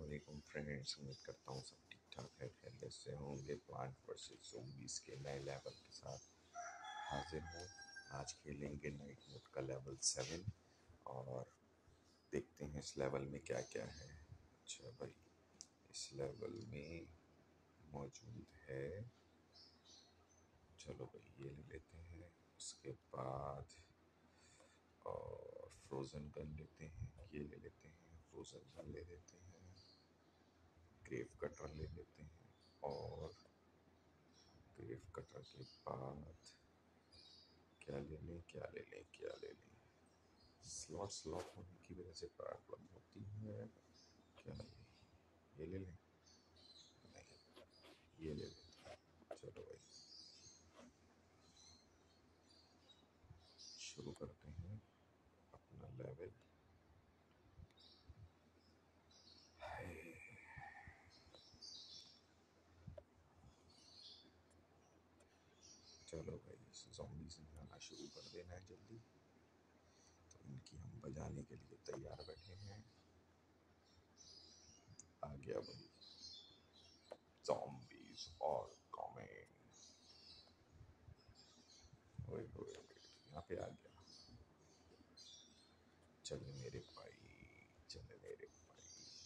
वालेकुम फ्रेंड्स, उम्मीद करता हूँ सब ठीक ठाक है, खैरियत से होंगे। प्लांट वर्सेस ज़ॉम्बीज़ के नए लेवल के साथ हाजिर हूँ। आज खेलेंगे नाइट मोड का लेवल 7 और देखते हैं इस लेवल में क्या क्या है। अच्छा भाई, इस लेवल में मौजूद है, चलो भाई ये ले लेते हैं। उसके बाद और फ्रोज़न गन लेते हैं, ये ले लेते हैं, फ्रोज़न गन ले लेते हैं, ग्रेव कटर ले लेते हैं और ग्रेव कटर के बाद क्या ले लें, क्या ले लें, क्या ले लें। स्लॉट्स लॉक होने की वजह से प्रॉब्लम होती है। क्या ले लें, ये ले लें, नहीं ये ले लेते हैं। चलो भाई शुरू करते हैं अपना लेवल। चलो भाई ज़ॉम्बीज़ ने आना शुरू कर देना है जल्दी, तो इनकी हम बजाने के लिए तैयार बैठे हैं। आ गया भाई, ज़ॉम्बीज़ और कमिंग। ओए ओए यहाँ पे आ गया। चल मेरे भाई, चल मेरे भाई।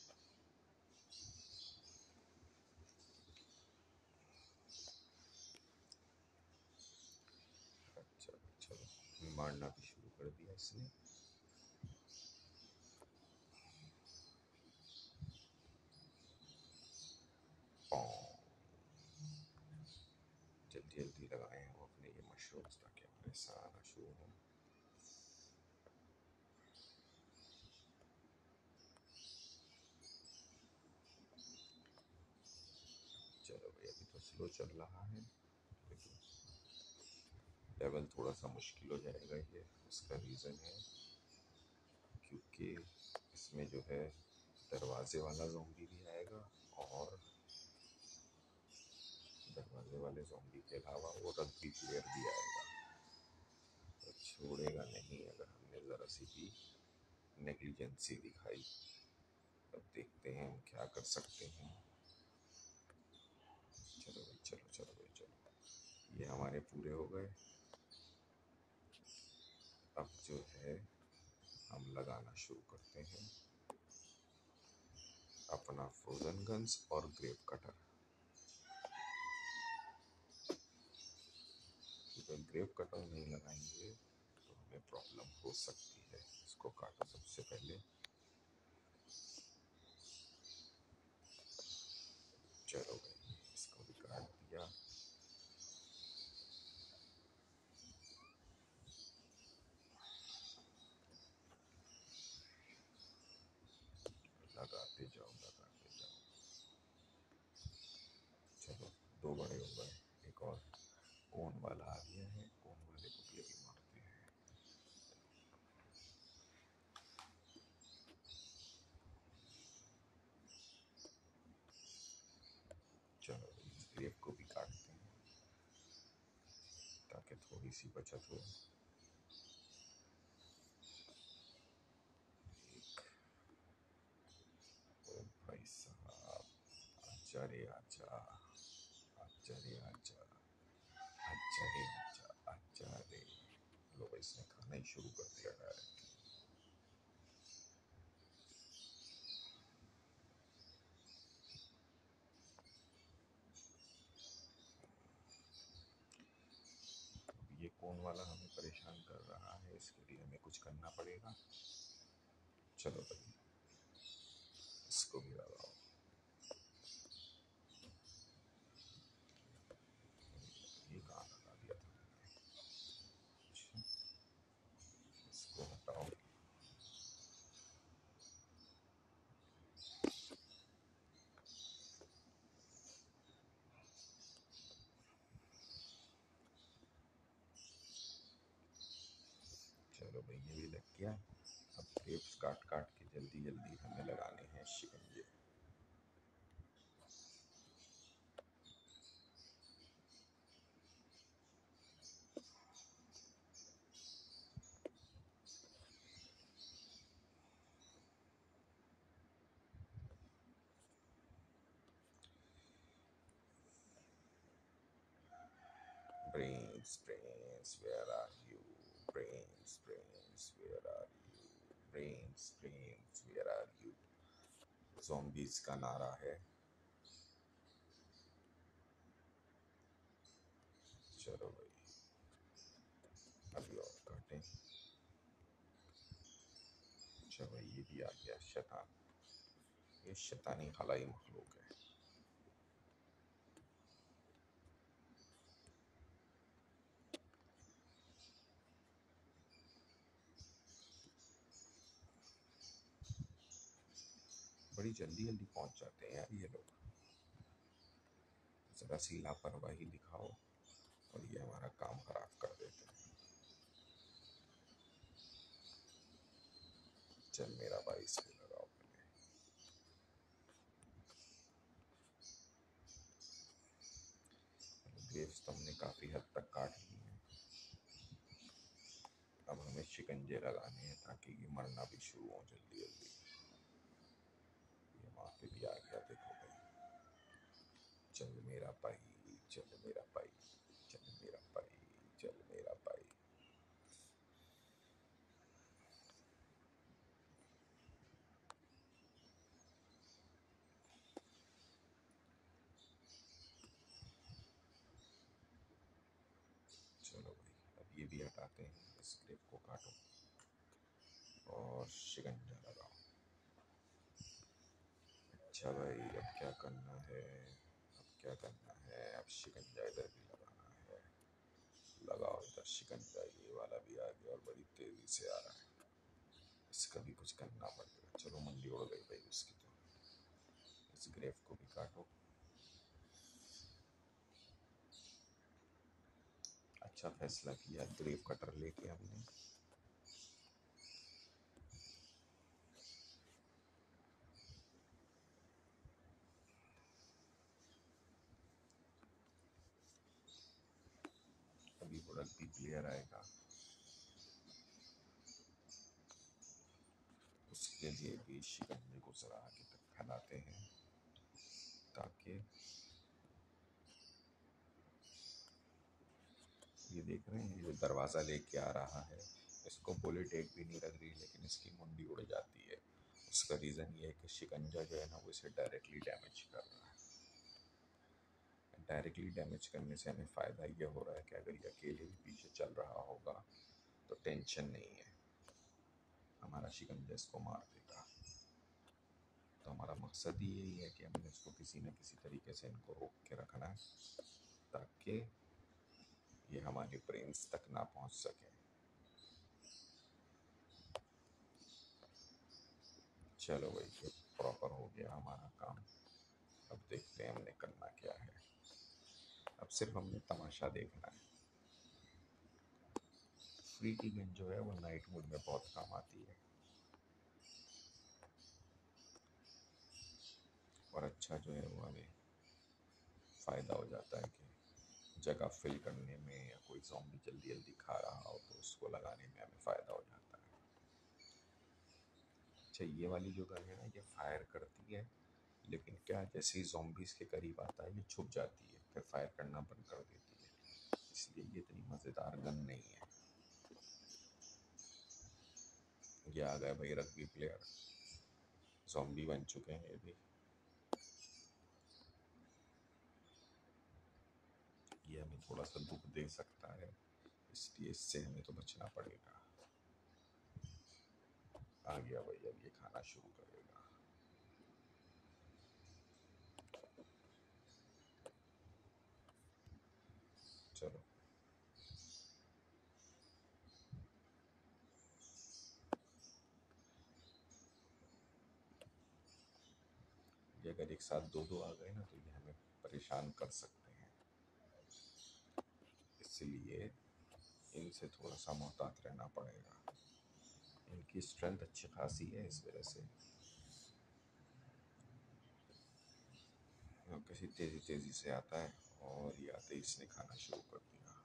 अच्छा चलो, मारना भी शुरू कर दिया इसने। जल्दी जल्दी लगाए हैं वो अपने ये मशरूम्स ताकि हमारे साथ आना शुरू हो। चलो भाई अभी तो स्लो चल रहा है, लेकिन लेवल थोड़ा सा मुश्किल हो जाएगा ये। उसका रीज़न है क्योंकि इसमें जो है दरवाजे वाला ज़ॉम्बी भी आएगा और दरवाजे वाले ज़ॉम्बी के अलावा वो रग्बी प्लेयर भी आएगा, तो छोड़ेगा नहीं अगर हमने ज़रा सी भी नेग्लिजेंसी दिखाई। अब देखते हैं हम क्या कर सकते हैं। चलो भाई चलो चलो भाई चलो, ये हमारे पूरे हो गए। अब जो है हम लगाना शुरू करते हैं अपना फ्रोजन गन्स और ग्रेव कटर। अगर ग्रेव कटर नहीं लगाएंगे तो हमें प्रॉब्लम हो सकती है। इसको काटो सबसे पहले। चलो भाई इसको भी काट दिया। लगाते जाओ लगाते जाओ। चलो दो बड़े हो गए, एक और कोन वाला आ गया है, कोन वाले को भी अभी मारते हैं। चलो इस ग्रेव को भी काटते हैं ताकि थोड़ी सी बचत हो। ओ भाई साहब, आजा रे आजा, आजा रे आजा, आजा रे आजा, आजा रे। लो भाई इसने खाना ही शुरू कर दिया है। ये कौन वाला हमें परेशान कर रहा है, इसके लिए हमें कुछ करना पड़ेगा। चलो भाई इसको भी लगाओ। ये कहाँ लगा दिया था मैंने। अच्छा, इसको हटाओ। चलो भाई ये भी लग गया। अब टेप्स काट काट के जल्दी जल्दी हमें लगाने हैं शिकंजे। Brains, brains, where are you? Brains, brains, where are you? Brains, brains, where are you? zombies का नारा है। चलो भाई, अभी और काटें। चलो ये भी आ गया शैतान। ये शैतानी खलाई मखलूक है। बड़ी जल्दी जल्दी पहुंच जाते हैं यार ये लोग। जरा सी लापरवाही दिखाओ और ये हमारा काम खराब कर देते हैं। चल मेरा भाई इस पे लगाओ पहले। ग्रेव्स तो हमने काफी हद तक काट ली है। अब हमें शिकंजे लगाने हैं ताकि ये मरना भी शुरू हो जल्दी जल्दी। ये वहां पे भी आ गया, देखो भाई। चल मेरा भाई, चल मेरा भाई, चल मेरा भाई, चल मेरा भाई। चलो भाई, अब ये भी हटाते हैं। इस ग्रेव को काटो और शिकंजा लगाओ। अच्छा भाई, अब क्या करना है? अब क्या करना है? अब शिकंजा इधर भी लगाना है। लगाओ इधर शिकंजा। ये वाला भी आ गया और बड़ी तेजी से आ रहा है। इसका भी कुछ करना पड़ेगा। चलो मंडी उड़ गई भाई उसकी तो। इस ग्रेव को भी काटो। अच्छा फैसला किया ग्रेव कटर लेके हमने। अभी वो रग्बी प्लेयर आएगा, उसके लिए भी शिकंजे को जरा आगे तक फैलाते हैं ताकि ये देख रहे हैं, ये दरवाज़ा लेके आ रहा है। इसको बुलेट एक भी नहीं लग रही लेकिन इसकी मुंडी उड़ जाती है। उसका रीज़न ये है कि शिकंजा जो है ना वो इसे डायरेक्टली डैमेज कर रहा है। डायरेक्टली डैमेज करने से हमें फ़ायदा ये हो रहा है कि अगर ये अकेले भी पीछे चल रहा होगा तो टेंशन नहीं है, हमारा शिकंजा इसको मार देगा। तो हमारा मकसद ही यही है कि हमें इसको किसी न किसी तरीके से इनको रोक के रखना है ताकि ये हमारे ब्रेन्स तक ना पहुंच सके। चलो भाई, ये प्रॉपर हो गया हमारा काम। अब देखते हैं हमने करना क्या है। अब सिर्फ हमने तमाशा देखना है। फ्री की गन जो है वो नाइट मोड में बहुत काम आती है और अच्छा जो है वो हमें फ़ायदा हो जाता है कि जगह फिल करने में या कोई ज़ॉम्बी जल्दी जल्दी खा रहा हो तो उसको लगाने में हमें फ़ायदा हो जाता है। अच्छा, ये वाली जो गन है ना ये फायर करती है, लेकिन क्या जैसे ही ज़ॉम्बीज़ के करीब आता है ये छुप जाती है, फिर फायर करना बंद कर देती है। इसलिए ये इतनी मज़ेदार गन नहीं है। ये आ गए भाई रग्बी प्लेयर, ज़ॉम्बी बन चुके हैं ये भी। ये हमें थोड़ा सा दुख दे सकता है, इसलिए इससे हमें तो बचना पड़ेगा। आ गया भाई, अब ये खाना शुरू करेगा। चलो ये अगर एक साथ दो दो आ गए ना तो ये हमें परेशान कर सकते हैं, इसलिए इनसे थोड़ा सा मोहतात रहना पड़ेगा। इनकी स्ट्रेंथ अच्छी खासी है, इस वजह से किसी तेज़ी तेज़ी से आता है और ये आते ही इसने खाना शुरू कर दिया।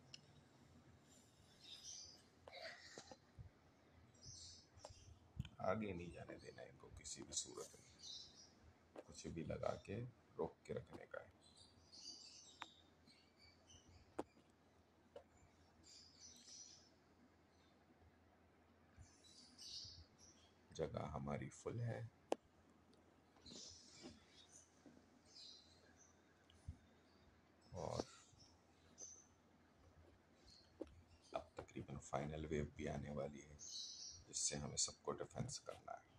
आगे नहीं जाने देना इनको किसी भी सूरत में, कुछ भी लगा के रोक के रखने का है। जगह हमारी फुल है। और अब तकरीबन फाइनल वेव भी आने वाली है, जिससे हमें सबको डिफेंस करना है।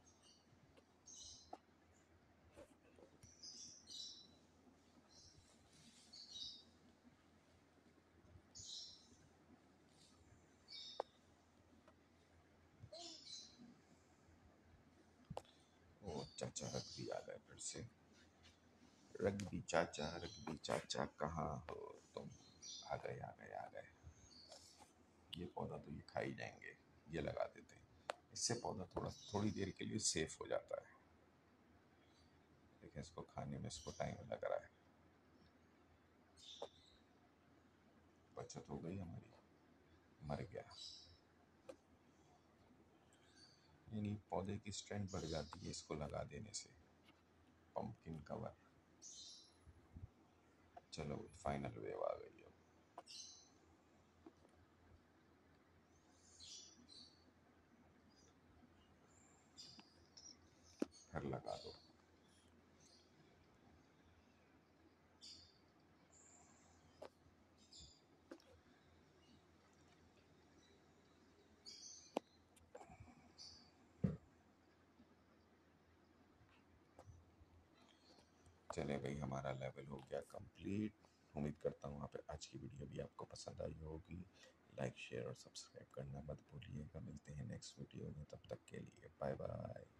ओ चाचा रग्बी आ गए फिर से। रग्बी चाचा कहाँ हो तुम? आ गए आ गए आ गए। ये पौधा तो ये खा ही जाएंगे, ये लगा देते हैं। इससे पौधा थोड़ी देर के लिए सेफ हो जाता है, लेकिन इसको खाने में इसको टाइम लग रहा है। बचत हो गई हमारी, मर गया। यानी पौधे की स्ट्रेंथ बढ़ जाती है इसको लगा देने से। Pumpkin cover. चलो फाइनल वेव आ गई अब। फिर लगा दो। चले भाई, हमारा लेवल हो गया कंप्लीट। उम्मीद करता हूँ आप आज की वीडियो भी आपको पसंद आई होगी। लाइक शेयर और सब्सक्राइब करना मत भूलिएगा। मिलते हैं नेक्स्ट वीडियो में, तब तक के लिए बाय बाय।